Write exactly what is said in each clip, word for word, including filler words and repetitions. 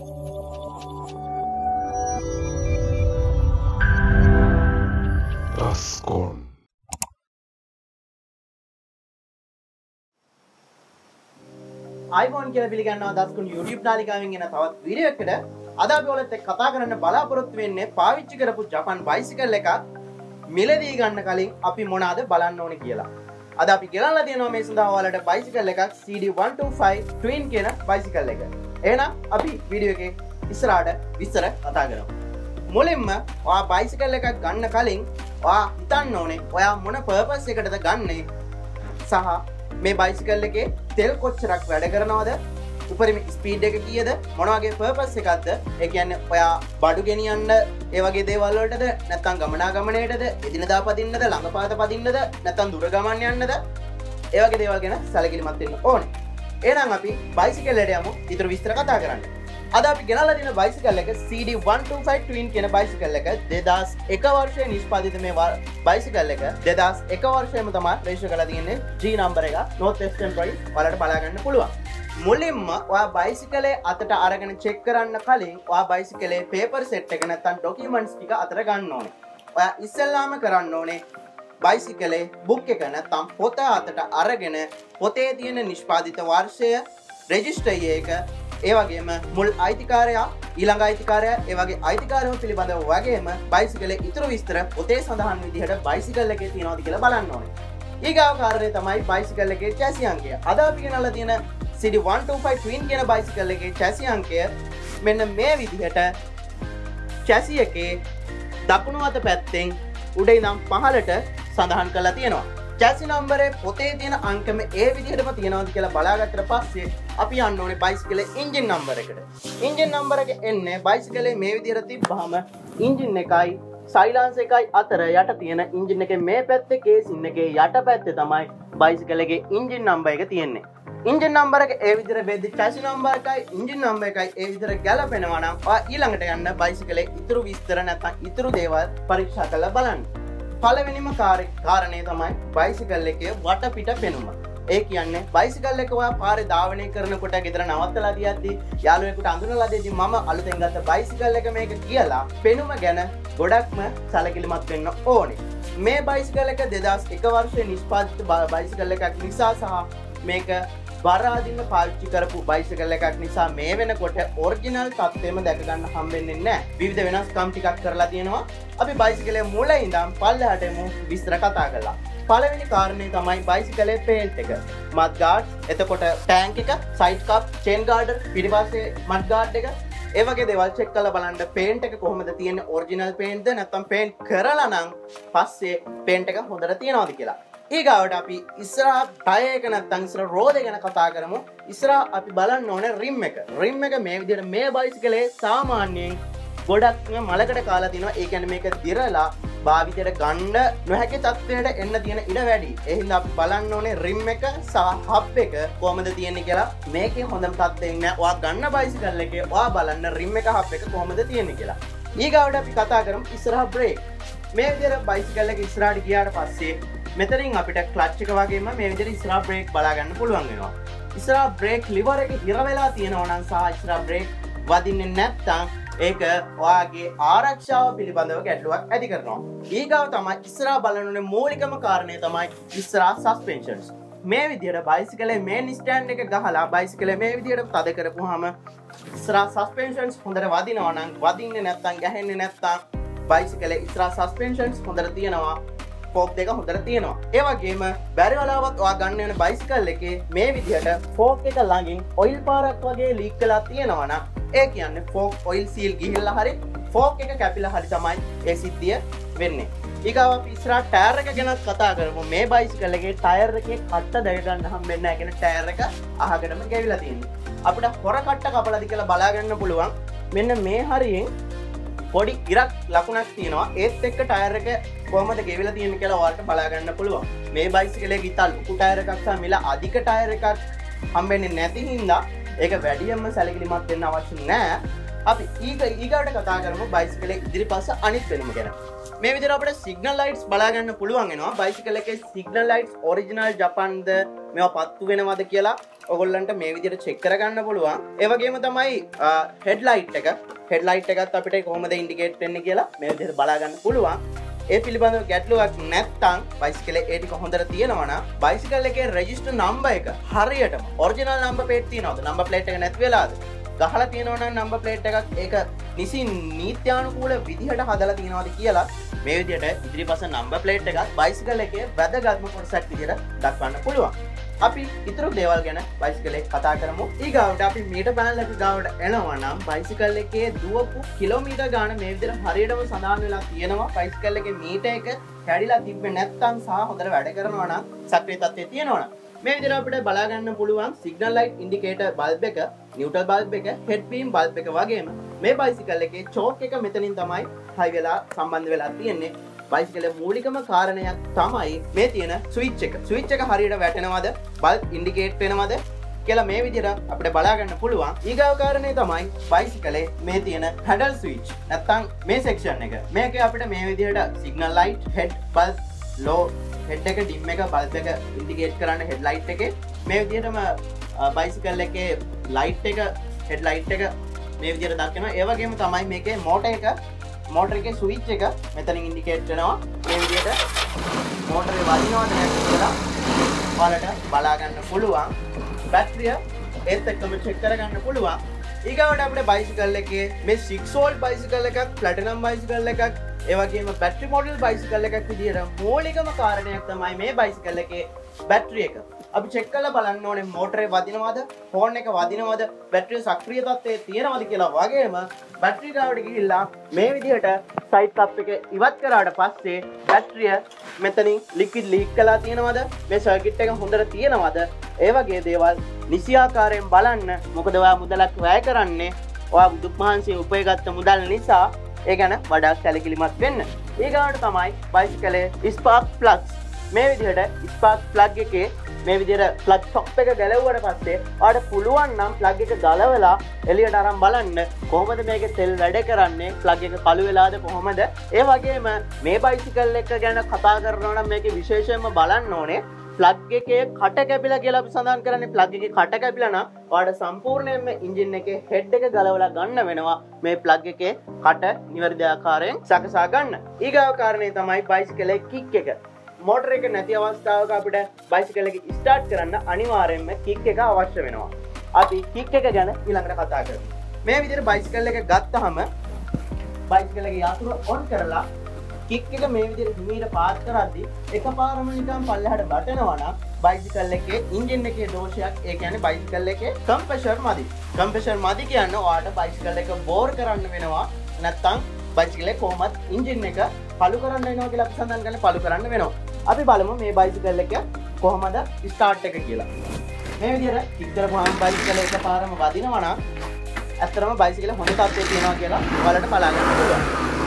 Raskon. iPhone කියලා පිළිගන්නවා දස්කුණු YouTube නාලිකාවෙන් එන තවත් වීඩියෝ එකකට අද අපි ඔයාලත් එක්ක කතා කරන්න බලාපොරොත්තු වෙන්නේ පාවිච්චි කරපු ජපන් බයිසිකල් එකක් මිලදී ගන්න කලින් අපි මොනවාද බලන්න ඕනේ කියලා. අද අපි ගෙනල්ලා තියෙනවා මේ සඳහා ඔයාලට බයිසිකල් එකක් C D one two five Twin කියන බයිසිකල් එක. එහෙනම් අපි වීඩියෝ එකේ ඉස්සරහට විස්තර කතා කරමු. මුලින්ම ඔයා බයිසිකල් එකක් ගන්න කලින් ඔයා හිතන්න ඕනේ ඔයා මොන පර්පස් එකකටද ගන්නේ සහ මේ බයිසිකල් එකේ තෙල් කොච්චරක් වැඩ කරනවද උපරිම ස්පීඩ් එක කීයද මොන වගේ පර්පස් එකක්ද ඒ කියන්නේ ඔයා බඩු ගෙනියන්න ඒ වගේ දේවල් වලටද නැත්නම් ගමනාගමනයටද එදිනදා පදින්නද ළඟපාත පදින්නද නැත්නම් දුර ගමන් යන්නද ඒ වගේ දේවල් ගැන සැලකිලිමත් වෙන්න ඕනේ. එහෙනම් අපි බයිසිකල් එකට යමු ඊටු විස්තර කතා කරන්න. අද අපි ගෙනල්ලා තියෙන බයිසිකල් එක C D one two five Twin කියන බයිසිකල් එක දෙදාස් එක වර්ෂයේ නිෂ්පාදිත මේ බයිසිකල් එක දෙදාස් එක වර්ෂයේම තමයි රෙජිස්ටර් කරලා තියෙන්නේ. G number එක North Western Drive ඔයාලට බලා ගන්න පුළුවන්. මුලින්ම ඔයා බයිසිකලේ අතට අරගෙන චෙක් කරන්න කලින් ඔයා බයිසිකලේ පේපර් සෙට් එක නැත්නම් ඩොකියුමන්ට්ස් ටික අතට ගන්න ඕනේ. ඔයා ඉස්සෙල්ලාම කරන්න ඕනේ බයිසිකලේ බුක් එක නැත්නම් පොත අතට අරගෙන පොතේ තියෙන නිෂ්පාදිත වර්ෂය රෙජිස්ටර් එක ඒ වගේම මුල් අයිතිකාරයා ඊළඟ අයිතිකාරයා ඒ වගේ අයිතිකාරයෝ පිළිබඳව වගේම බයිසිකලේ ඉතුරු විස්තර පොතේ සඳහන් විදිහට බයිසිකල් එකේ තියෙනවද කියලා බලන්න ඕනේ. ඊගාව කාරණේ තමයි බයිසිකල් එකේ චැසි අංකය. අද අපි ගෙනල්ලා තියෙන C D one two five Twin කියන බයිසිකල් එකේ චැසි අංකය මෙන්න මේ විදිහට චැසි එකේ දකුණු අත පැත්තෙන් උඩ ඉඳන් පහළට සඳහන් කරලා තියෙනවා. චැසි නම්බරේ පොතේ තියෙන අංකම ඒ විදිහටම තියෙනවද කියලා බලාගත්තට පස්සේ අපි යන්න ඕනේ බයිසිකලේ එන්ජින් නම්බර එකට. එන්ජින් නම්බර එක එන්නේ බයිසිකලේ මේ විදිහට තිබ්බහම එන්ජින් එකයි සයිලන්ස් එකයි අතර යට තියෙන එන්ජින් එකේ මේ පැත්තේ කේසින් එකේ යට පැත්තේ තමයි බයිසිකල් එකේ එන්ජින් නම්බර එක තියෙන්නේ. එන්ජින් නම්බර එක ඒ විදිහට බෙදි චැසි නම්බර එකයි එන්ජින් නම්බර එකයි ඒ විදිහට ගැලපෙනවා නම් ඔයා ඊළඟට යන්න බයිසිකලේ ඉතුරු විස්තර නැත්නම් ඉතුරු දේවල් පරීක්ෂා කරලා බලන්න. පළවෙනිම කාරණේ තමයි බයිසිකල් එකේ වටපිට පෙනුම. ඒ කියන්නේ බයිසිකල් එක ඔයා පාරේ ධාවනය කරනකොට ගෙදර නවත්තලා තියද්දී යාළුවෙකුට අඳුනලා දෙද්දී මම අලුතෙන් ගත්ත බයිසිකල් එක මේක කියලා පෙනුම ගැන ගොඩක්ම සැලකිලිමත් වෙන්න ඕනේ. මේ බයිසිකල් එක දෙදාස් එක වර්ෂයේ නිෂ්පාදිත බයිසිකල් එකක් නිසා සහ මේක බර අදින්න පාවිච්චි කරපු බයිසිකල් එකක් නිසා මේ වෙනකොට ඔරිජිනල් තත්ත්වෙම දැක ගන්න හම්බෙන්නේ නැහැ. විවිධ වෙනස්කම් ටිකක් කරලා තියෙනවා. අපි බයිසිකලේ මුල ඉඳන් පල්ලෙහාට එමු විස්තර කතා කරලා. පළවෙනි කාරණේ තමයි බයිසිකලේ පේන්ට් එක. මඩ් ගාඩ්, එතකොට ටැංක් එක, සයිඩ් කප්, චේන් ගාඩර්, පිටිපස්සේ මඩ් ගාඩ් එක ඒ වගේ දේවල් චෙක් කරලා බලන්න පේන්ට් එක කොහොමද තියෙන්නේ ඔරිජිනල් පේන්ට්ද නැත්නම් පේන්ට් කරලා නම් පස්සේ පේන්ට් එක හොඳට තියනවද කියලා. ඊගාවට අපි ඉස්සරහ ටයර් එක නැත්නම් ඉස්සරහ රෝද ගැන කතා කරමු. ඉස්සරහ අපි බලන්න ඕනේ රිම් එක. රිම් එක මේ විදිහට මේ බයිසිකලේ සාමාන්‍යයෙන් ගොඩක්ම මලකට කාලා තිනවා. ඒ කියන්නේ මේක දිරලා භාවිතයට ගන්න නොහැකි තත්ත්වයට එන්න තියෙන ඉඩ වැඩි. ඒ හින්දා අපි බලන්න ඕනේ රිම් එක සහ හබ් එක කොහොමද තියෙන්නේ කියලා. මේකේ හොඳම තත්ත්වයක් නෑ. ඔයා ගන්න බයිසිකල් එකේ ඔයා බලන්න රිම් එක හබ් එක කොහොමද තියෙන්නේ කියලා. ඊගාවට අපි කතා කරමු ඉස්සරහ බ්‍රේක්. මේ විදිහට බයිසිකල් එක ඉස්සරහට ගියාට පස්සේ මෙතනින් අපිට ක්ලච් එක වගේම මේ විදිහට ඉස්සරහ බ්‍රේක් බලා ගන්න පුළුවන් වෙනවා. ඉස්සරහ බ්‍රේක් ලිවර් එක හිර වෙලා තියෙනවා නම් සහ ඉස්සරහ බ්‍රේක් වදින්නේ නැත්නම් ඒක ඔයාගේ ආරක්ෂාව පිළිබඳව ගැටලුවක් ඇති කරනවා. ඊගාව තමයි ඉස්සරහ බලන්න ඕනේ මූලිකම කාරණය තමයි ඉස්සරහ සස්පෙන්ෂන්ස්. මේ විදිහට බයිසිකලේ මේන් ස්ටෑන්ඩ් එක ගහලා බයිසිකලේ මේ විදිහට තද කරපුවාම ඉස්සරහ සස්පෙන්ෂන්ස් හොඳට වදිනවා නම් වදින්නේ නැත්නම් ගැහෙන්නේ නැත්නම් බයිසිකලේ ඉස්සරහ සස්පෙන්ෂන්ස් හොඳට තියෙනවා. ෆෝක් දෙක හොඳට තියෙනවා. ඒ වගේම බැරි වෙලාවක් ඔයා ගන්න යන බයිසිකල් එකේ මේ විදිහට ෆෝක් එක ළඟින් ඔයිල් පාරක් වගේ ලීක් වෙලා තියෙනවා නම් ඒ කියන්නේ ෆෝක් ඔයිල් සීල් ගිහිල්ලා හරි ෆෝක් එක කැපිලා හරි තමයි ඒ සිද්ධිය වෙන්නේ. ඊගාව අපි ඉස්සරහ ටයර් එක ගැන කතා කරමු. මේ බයිසිකල් එකේ ටයර් එකේ කට්ට දැක ගන්න හම්බෙන්නේ නැහැ. කියන ටයර් එක අහකටම ගෙවිලා තියෙනවා. අපිට හොර කට්ට කපලාද කියලා බලා ගන්න පුළුවන්. මෙන්න මේ හරියෙන් පොඩි ඉරක් ලකුණක් තියෙනවා. ඒත් එක්ක ටයර් එක කොහොමද ගෙවිලා තියෙන්නේ කියලා ඔයාලට බලා ගන්න පුළුවන්. මේ බයිසිකලේ ගිතල් ලොකු ටයර් එකක් සහ මිල අධික ටයර් එකක් හම්බෙන්නේ නැති හින්දා ඒක වැඩියෙන්ම සැලකිලිමත් වෙන්න අවශ්‍ය නැහැ. අපි ඊග ඊගාට කතා කරමු බයිසිකලේ ඉදිරිපස්ස අනිත් වෙනම ගැන. මේ විදිහට අපිට සිග්නල් ලයිට්ස් බලා ගන්න පුළුවන් වෙනවා. බයිසිකල් එකේ සිග්නල් ලයිට්ස් ඔරිජිනල් ජපාන්ද මේවා පත්තු වෙනවද කියලා ඔයගොල්ලන්ට මේ විදිහට චෙක් කරගන්න පුළුවන්. ඒ වගේම තමයි හෙඩ්ලයිට් එක. හෙඩ්ලයිට් එකත් අපිට කොහොමද ඉන්ඩිකේට් වෙන්නේ කියලා මේ විදිහට බලා ගන්න පුළුවන්. ඒ පිළිබඳව ගැටලුවක් නැත්නම් බයිසිකලේ ඒ ටික හොඳට තියෙනවා නම් බයිසිකල් එකේ රෙජිස්ටර් නම්බර් එක හරියටම ඔරිජිනල් නම්බර් ප්ලේට් තියනවද? නම්බර් ප්ලේට් එක නැති වෙලාද? ගහලා තියෙනවා නම් නම්බර් ප්ලේට් එකක් ඒක නිසි නීත්‍යානුකූල විදිහට හදලා තියෙනවද කියලා මේ විදිහට ඉදිරිපස නම්බර් ප්ලේට් එකත් බයිසිකල් එකේ වැදගත්ම කොටසක් විදිහට දක්වන්න පුළුවන්. අපි ඉතුරු දේවල් ගැන බයිසිකල් එක කතා කරමු. ඊගාවට අපි මීටර් පැනල් එක ගාවට එනවා නම් බයිසිකල් එකේ දුවපු කිලෝමීටර් ගාන මේ විදිහට හරියටම සඳහන් වෙලා තියෙනවා. බයිසිකල් එකේ මීටර් එක කැඩිලා තිබ්බේ නැත්නම් සහ හොඳට වැඩ කරනවා නම් සක්‍රිය තත්ත්වයේ තියෙනවා නම් මේ විදිහට අපිට බලා ගන්න පුළුවන් සිග්නල් ලයිට් ඉන්ඩිකේටර් බල්බ් එක, නියුට්‍රල් බල්බ් එක, හෙඩ් බීම් බල්බ් එක වගේම මේ බයිසිකල් එකේ චෝක් එක මෙතනින් තමයි හයි වෙලා සම්බන්ධ වෙලා තියෙන්නේ. බයිසිකලේ මූලිකම කාරණයක් තමයි මේ තියෙන ස්විච් එක. ස්විච් එක හරියට වැටෙනවද? බල්බ් ඉන්ඩිකේට් වෙනවද කියලා මේ විදිහට අපිට බලා ගන්න පුළුවන්. ඊගාව කාරණේ තමයි බයිසිකලේ මේ තියෙන හැඩල් ස්විච්. නැත්තම් මේ සෙක්ෂන් එක. මේකේ අපිට මේ විදිහට signal light, head bulb, low head එක, ඩිම් එක, බල්බ් එක ඉන්ඩිකේට් කරන්න හෙඩ් ලයිට් එකේ මේ විදිහටම බයිසිකල් එකේ ලයිට් එක, හෙඩ් ලයිට් එක මේ විදිහට දක්වනවා. ඒ වගේම තමයි මේකේ මෝටර් එක මෝටර් එකේ ස්විච් එක මෙතනින් ඉන්ඩිකේට් වෙනවා. මේ විදිහට මෝටරේ වදිනවද නැද්ද කියලා ඔයාලට බලා ගන්න පුළුවන්. බැටරිය ඒත් එක්කම චෙක් කරගන්න පුළුවන්. ඊගාවට අපිට බයිසිකල් එකේ මේ සික්ස් වෝල්ට් බයිසිකල් එකක්, ප්ලැටිනම් බයිසිකල් එකක්, ඒ වගේම බැටරි මොඩල් බයිසිකල් එකක් විදිහට මූලිකම කාරණයක් තමයි මේ බයිසිකල් එකේ බැටරි එක. අපි චෙක් කරලා බලන්න ඕනේ මෝටරේ වදිනවද, හෝන් එක වදිනවද, බැටරිය සක්‍රිය තත්ත්වයේ තියෙනවද කියලා. වගේම බැටරි ගාවට ගිහිල්ලා මේ විදිහට සයිඩ් කප් එක ඉවත් කරාට පස්සේ බැටරිය මෙතනින් ලික්විඩ් ලීක් කළා තියෙනවද, මේ සර්කිට් එක හොඳට තියෙනවද, ඒ වගේ දේවල් නිසියාකාරයෙන් බලන්න. මොකද ඔයා මුදලක් වැය කරන්නේ ඔයා දුක් මහන්සියෙන් උපයගත්ත මුදල් නිසා. ඒ ගැන වඩා සැලකිලිමත් වෙන්න. ඊගාවට තමයි බයිසිකලේ ස්පාර්ක් ප්ලග්ස්. මේ විදිහට ස්පාර්ක් ප්ලග් එකේ මේ විදිහට ප්ලග් ටොප් එක ගැලවුවට පස්සේ ඔයාලට පුළුවන් නම් ප්ලග් එක ගලවලා එළියට අරන් බලන්න කොහොමද මේකේ තෙල් වැඩ කරන්නේ, ප්ලග් එක කළු වෙලාද කොහොමද. ඒ වගේම මේ බයිසිකල් එක ගැන කතා කරනවා නම් මේකේ විශේෂයෙන්ම බලන්න ඕනේ ප්ලග් එකේ කට කැපිලා කියලා අපි සඳහන් කරන්නේ. ප්ලග් එකේ කට කැපිලා නම් ඔයාලට සම්පූර්ණයෙන්ම එන්ජින් එකේ හෙඩ් එක ගලවලා ගන්න වෙනවා. මේ ප්ලග් එකේ කට නිවැරදි ආකාරයෙන් සකසා ගන්න. ඊගාව කාරණේ තමයි බයිසිකලේ කික් එක. මෝටර එක නැති අවස්ථාවක අපිට බයිසිකල් එක ස්ටාර්ට් කරන්න අනිවාර්යයෙන්ම කික් එක අවශ්‍ය වෙනවා. අපි කික් එක ගැන ඊළඟට කතා කරමු. මේ විදිහට බයිසිකල් එක ගත්තාම බයිසිකල් එකේ යතුරු ඔන් කරලා කික් එක මේ විදිහට හිමීට පාත් කරද්දී එකපාරම නිකන් පල්ලෙහාට බටනවා නම් බයිසිකල් එකේ එන්ජින් එකේ දෝෂයක්. ඒ කියන්නේ බයිසිකල් එකේ කම්ප්‍රෙෂර් මදි. කම්ප්‍රෙෂර් මදි කියන්නේ ඔයාලට බයිසිකල් එක බෝර් කරන්න වෙනවා. නැත්තම් බයිසිකල් එක කොහොමත් එන්ජින් එක පළු කරන්න වෙනවා කියලා අපි සඳහන් කරන්නේ පළු කරන්න වෙනවා. අපි බලමු මේ බයිසිකල් එක කොහොමද ස්ටාර්ට් එක කියලා. මේ විදිහට කික් කරපුවාම බයිසිකල් එක පාරම වදිනවා නම් ඇත්තටම බයිසිකල් හොඳ තත්ත්වයේ තියෙනවා කියලා ඔයාලට බලා ගන්න පුළුවන්.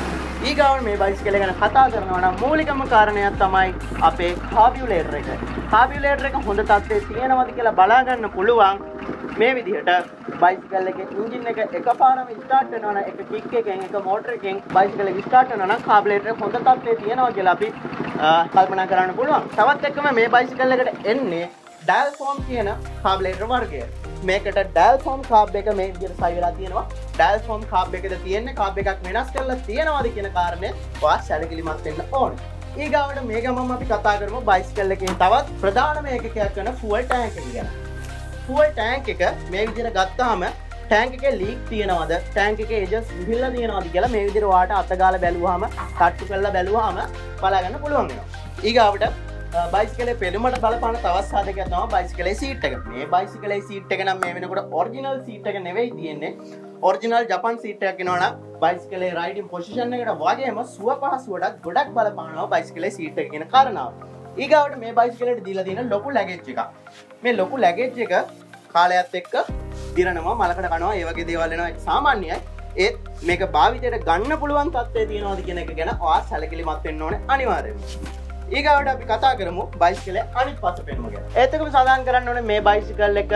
ඊගාවට මේ බයිසිකල් ගැන කතා කරනවා නම් මූලිකම කාරණයක් තමයි අපේ කාබියුලේටර් එක. කාබියුලේටර් එක හොඳ තත්ත්වයේ තියෙනවද කියලා බලා ගන්න පුළුවන්. මේ විදිහට බයිසිකල් එකේ එන්ජින් එක එකපාරම ස්ටාර්ට් වෙනවා නම් එක කික් එකෙන් එක මෝටර එකෙන් බයිසිකල් එක ස්ටාර්ට් වෙනවා නම් කාබියුලේටර් හොඳ තත්ත්වයේ තියෙනවා කියලා අපි කල්පනා කරන්න පුළුවන්. තවත් එක්කම මේ බයිසිකල් එකට එන්නේ ඩයල් ෆෝම් කියන කාබියුලේටර් වර්ගය. මේකට ඩයල් ෆෝම් කාබ් එක මේ විදිහට සයි වෙලා තියෙනවා. ඩයල් ෆෝම් කාබ් එකද තියෙන්නේ කාබ් එකක් වෙනස් කරලා තියෙනවද කියන කාරණය ඔයා සැලකිලිමත් වෙන්න ඕනේ. ඊගාවට මේ ගමම අපි කතා කරමු බයිසිකල් එකේ තවත් ප්‍රධානම ඒකකයක් වෙන ෆුවල් ටැංක් එක ගැන. ෆුවල් ටැංක් එක මේ විදිහට ගත්තාම ටැංක් එකේ ලීක් තියෙනවද, ටැංක් එකේ එජස් විහිල්ලා තියෙනවද කියලා මේ විදිහට ඔයාට අතගාලා බැලුවාම, තට්ටු කරලා බැලුවාම බලා ගන්න පුළුවන් වෙනවා. ඊගාවට බයිසිකලේ පෙනුමට බලපාන තවත් සාධකයක් තමයි බයිසිකලේ සීට් එක. මේ බයිසිකලේ සීට් එක නම් මේ වෙනකොට ඔරිජිනල් සීට් එක නෙවෙයි තියෙන්නේ. ඔරිජිනල් ජපන් සීට් එකක් එනවා නම් බයිසිකලේ රයිඩින් පොසිෂන් එකට වගේම සුව පහසුවටත් ගොඩක් බලපානවා බයිසිකලේ සීට් එක කියන කාරණාව. ඊගාවට මේ බයිසිකලේට දීලා තියෙන ලොකු ලැගේජ් එකක්. මේ ලොකු ලැගේජ් එක කාලයත් එක්ක දිරනවා, මලකට කනවා, ඒ වගේ දේවල් වෙනවා. ඒක සාමාන්‍යයි. ඒත් මේක භාවිතයට ගන්න පුළුවන් තත්ත්වයේ තියෙනවද කියන එක ගැන ඔයා සැලකිලිමත් වෙන්න ඕනේ අනිවාර්යයෙන්ම. ඊගාවට අපි කතා කරමු බයිසිකලේ අනිත් පස පෙනුම ගැන. ඒත් එකම සඳහන් කරන්න ඕනේ මේ බයිසිකල් එක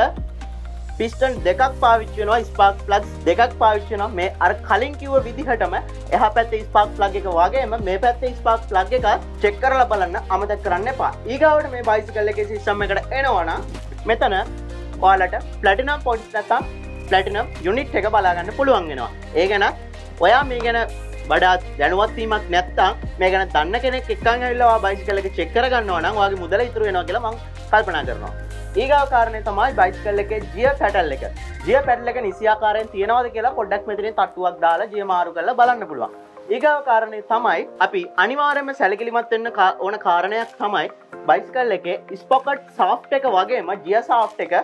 පිස්ටන් දෙකක් පාවිච්චි වෙනවා, ස්පාර්ක් ප්ලග්ස් දෙකක් පාවිච්චි වෙනවා. මේ අර කලින් කිව්ව විදිහටම එහා පැත්තේ ස්පාර්ක් ප්ලග් එක වගේම මේ පැත්තේ ස්පාර්ක් ප්ලග් එක චෙක් කරලා බලන්න අමතක කරන්න එපා. ඊගාවට මේ බයිසිකල් එකේ සිස්ටම් එකට එනවා නම් මෙතන ඔයාලට ප්ලැටිනම් පොයින්ට්ස් නැත්නම් ප්ලැටිනම් යුනිට් එක බලා ගන්න පුළුවන් වෙනවා. ඒ ගැන ඔයා මේ ගැන වඩාත් දැනුවත් වීමක් නැත්නම් මේ ගැන දන්න කෙනෙක් එක්කන් ඇවිල්ලා ඔයා බයිසිකල් එක චෙක් කරගන්නවා නම් ඔයාගේ මුදල ඉතුරු වෙනවා කියලා මම කල්පනා කරනවා. ඊගාව කාරණේ තමයි බයිසිකල් එකේ ජියර් පැඩල් එක. ජියර් පැඩල් එක නිසියාකාරයෙන් තියනවාද කියලා පොඩ්ඩක් මෙතනින් තට්ටුවක් දාලා ජියර් මාරු කරලා බලන්න පුළුවන්. ඊගාව කාරණේ තමයි අපි අනිවාර්යයෙන්ම සැලකිලිමත් වෙන්න ඕන කාරණයක් තමයි බයිසිකල් එකේ ස්පොකට් ෂාෆ්ට් එක වගේම ජියර් ෂාෆ්ට් එක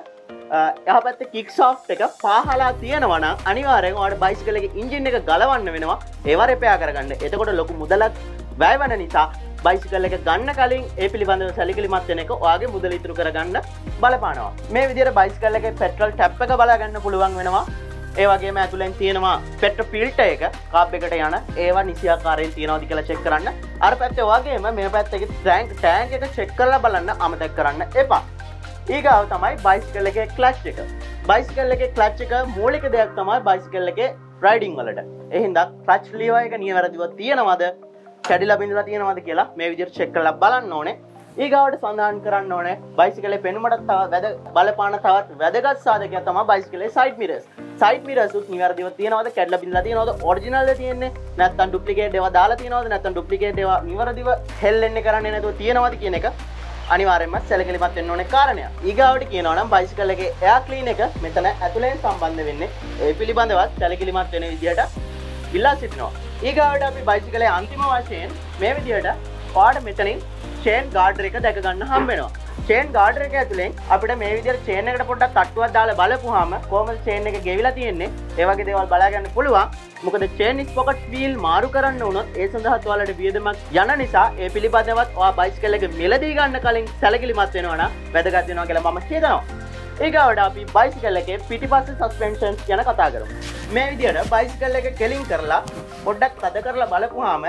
එහා පැත්තේ කික් ෂාෆ්ට් එක පහලා තියෙනවා නම් අනිවාර්යෙන් ඔයාලට බයිසිකල් එකේ එන්ජින් එක ගලවන්න වෙනවා. ඒව රෙපෙයාර් කරගන්න. එතකොට ලොකු මුදලක් වැය වෙන නිසා බයිසිකල් එක ගන්න කලින් ඒ පිළිබඳව සැලකිලිමත් වෙන එක ඔයාගේ මුදල ඉතුරු කරගන්න බලපානවා. මේ විදිහට බයිසිකල් එකේ පෙට්‍රල් ටැප් එක බලා ගන්න පුළුවන් වෙනවා. ඒ වගේම ඇතුලෙන් තියෙනවා පෙට්‍රල් ෆිල්ටර් එක කාබ් එකට යන ඒවා නිසියාකාරයෙන් තියනවාද කියලා චෙක් කරන්න. අර පැත්තේ වගේම මේ පැත්තේ ටැංක් ටැංක් එක චෙක් කරලා බලන්න අමතක කරන්න එපා. ඊගාව තමයි බයිසිකල් එකේ ක්ලච් එක. බයිසිකල් එකේ ක්ලච් එක මූලික දෙයක් තමයි බයිසිකල් එකේ රයිඩින් වලට. ඒ හින්දා ක්ලච් ලීවර් එක නිවැරදිව තියෙනවද කැඩිලා බිඳලා තියෙනවද කියලා මේ විදිහට චෙක් කරලා බලන්න ඕනේ. ඊගාවට සඳහන් කරන්න ඕනේ බයිසිකලේ පෙනුමට තව වැද බලපාන තවත් වැදගත් සාධකයක් තමයි බයිසිකලේ සයිඩ් මිරර්ස්. සයිඩ් මිරර්ස් උත් නිවැරදිව තියෙනවද කැඩිලා බිඳලා තියෙනවද ඔරිජිනල්ද තියෙන්නේ නැත්නම් ඩුප්ලිකේට් ඒවා දාලා තියෙනවද නැත්නම් ඩුප්ලිකේට් ඒවා නිවැරදිව හෙල්ලෙන්නේ කරන්නේ නැතුව තියෙනවද කියන එක අනිවාර්යයෙන්ම සැලකිලිමත් වෙන්න ඕනේ කාරණයක්. ඊගාවට කියනවා නම් බයිසිකල් එකේ එයාර් ක්ලීන් එක මෙතන ඇතුලෙන් සම්බන්ධ වෙන්නේ ඒ පිළිබඳවත් සැලකිලිමත් වෙන විදිහට ඉල්ලා සිටිනවා. ඊගාවට අපි බයිසිකලේ අන්තිම වශයෙන් මේ විදිහට ඔයාලට මෙතනින් චේන් ගාඩර් එක දැක ගන්න හම්බ වෙනවා. චේන් ගාඩර් එක ඇතුලෙන් අපිට මේ විදිහට චේන් එකට පොඩ්ඩක් තට්ටුවක් දාලා බලපුවාම කොහොමද චේන් එක ගෙවිලා තියෙන්නේ ඒ වගේ දේවල් බලා ගන්න පුළුවන්. මොකද චේන් ස්පොකට් වීල් මාරු කරන්න වුණොත් ඒ සඳහා ඔයාලට වියදමක් යන නිසා ඒ පිළිබඳවත් ඔයා බයිසිකල් එක මිලදී ගන්න කලින් සැලකිලිමත් වෙනවා නම් වැදගත් වෙනවා කියලා මම හිතනවා. ඊගාවට අපි බයිසිකල් එකේ පිටිපස්සේ සස්පෙන්ෂන්ස් ගැන කතා කරමු. මේ විදිහට බයිසිකල් එක කෙලින් කරලා පොඩ්ඩක් තද කරලා බලපුවාම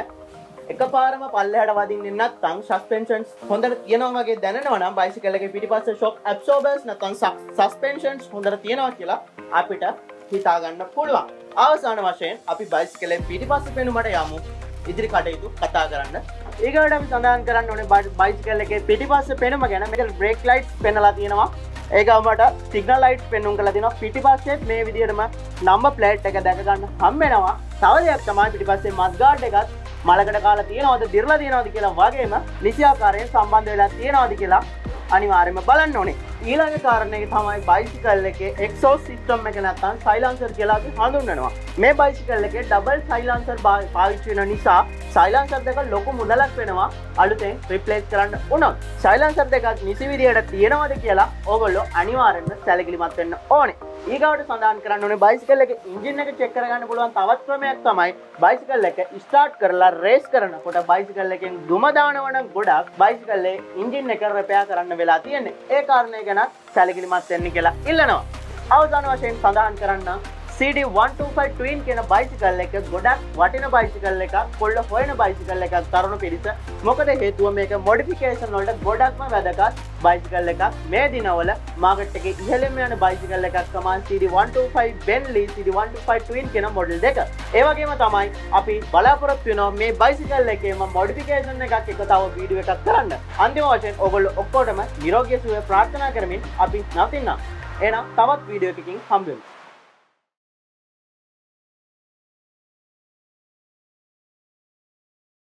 එකපාරම පල්ලෙහාට වදින්නේ නැත්නම් සස්පෙන්ෂන්ස් හොඳට තියෙනවා වගේ දැනෙනවා නම් බයිසිකල් එකේ පිටිපස්සේ ෂොක් ඇබ්සෝබර්ස් නැත්නම් සස්පෙන්ෂන්ස් හොඳට තියෙනවා කියලා අපිට හිතා ගන්න පුළුවන්. අවසාන වශයෙන් අපි බයිසිකලේ පිටිපස්සේ පෙනුමට යමු ඉදිරි කටයුතු කතා කරන්න. ඊගොල්ලෝ අපි සඳහන් කරන්න ඕනේ බයිසිකල් එකේ පිටිපස්සේ පෙනුම ගැන. මේක බ්‍රේක් ලයිට්ස් පෙන්වලා තියෙනවා. ඒකමට සිග්නල් ලයිට්ස් පෙන්වුම් කරලා තියෙනවා. පිටිපස්සේ මේ විදිහටම නම්බර් ප්ලේට් එක දැක ගන්න හම්බ වෙනවා. තව දෙයක් තමයි පිටිපස්සේ මත් ගාඩ් එකත් මලකට කාලා තියෙනවද දිර්ලා තියෙනවද කියලා වගේම නිසියාකාරයෙන් සම්බන්ධ වෙලා තියෙනවද කියලා අනිවාර්යයෙන්ම බලන්න ඕනේ. ඊළඟ කාරණේ තමයි බයිසිකල් එකේ එක්සෝස් සිස්ටම් එක නැත්නම් සයිලන්සර් කියලා අපි හඳුන්වනවා. මේ බයිසිකල් එකේ ඩබල් සයිලන්සර් පාවිච්චි වෙන නිසා සයිලන්සර් දෙක ලොකු මුදලක් වෙනවා අලුතෙන් රිප්ලේස් කරන්න උනොත්. සයිලන්සර් දෙක නිසි විදියට තියෙනවද කියලා ඕගොල්ලෝ අනිවාර්යයෙන්ම සැලකිලිමත් වෙන්න ඕනේ. ඊගාවට සඳහන් කරන්න ඕනේ බයිසිකල් එකේ එන්ජින් එක චෙක් කරගන්න පුළුවන් තවත් ක්‍රමයක් තමයි බයිසිකල් එක ස්ටාර්ට් කරලා රේස් කරනකොට බයිසිකල් එකෙන් දුම දානවන ගොඩක් බයිසිකල් එකේ එන්ජින් එක රිපෙයාර් කරන්න වෙලා තියෙන්නේ. ඒ කාරණේ ගැන සැලකිලිමත් වෙන්න කියලා ඉල්ලනවා. අවසාන වශයෙන් සඳහන් කරන්න C D one twenty-five Twin කියන බයිසිකල් එක ගොඩක් වටින බයිසිකල් එකක්, කොල්ල හොයන බයිසිකල් එකක් තරුණ පිරිස. මොකද හේතුව මේක මොඩිෆිකේෂන් වලට ගොඩක්ම වැදගත් බයිසිකල් එකක්. මේ දිනවල මාකට් එකේ ඉහළින්ම යන බයිසිකල් එකක් තමයි C D one twenty-five Bentley C D one twenty-five Twin කියන මොඩල් දෙක. ඒ වගේම තමයි අපි බලාපොරොත්තු වෙනවා මේ බයිසිකල් එකේම මොඩිෆිකේෂන් එකක් එක තව වීඩියෝ එකක් කරන්න. අන්තිම වශයෙන් ඔයගොල්ලෝ ඔක්කොටම නිරෝගී සුවය ප්‍රාර්ථනා කරමින් අපි නවතිනවා. එහෙනම් තවත් වීඩියෝ එකකින් හම්බ වෙමු.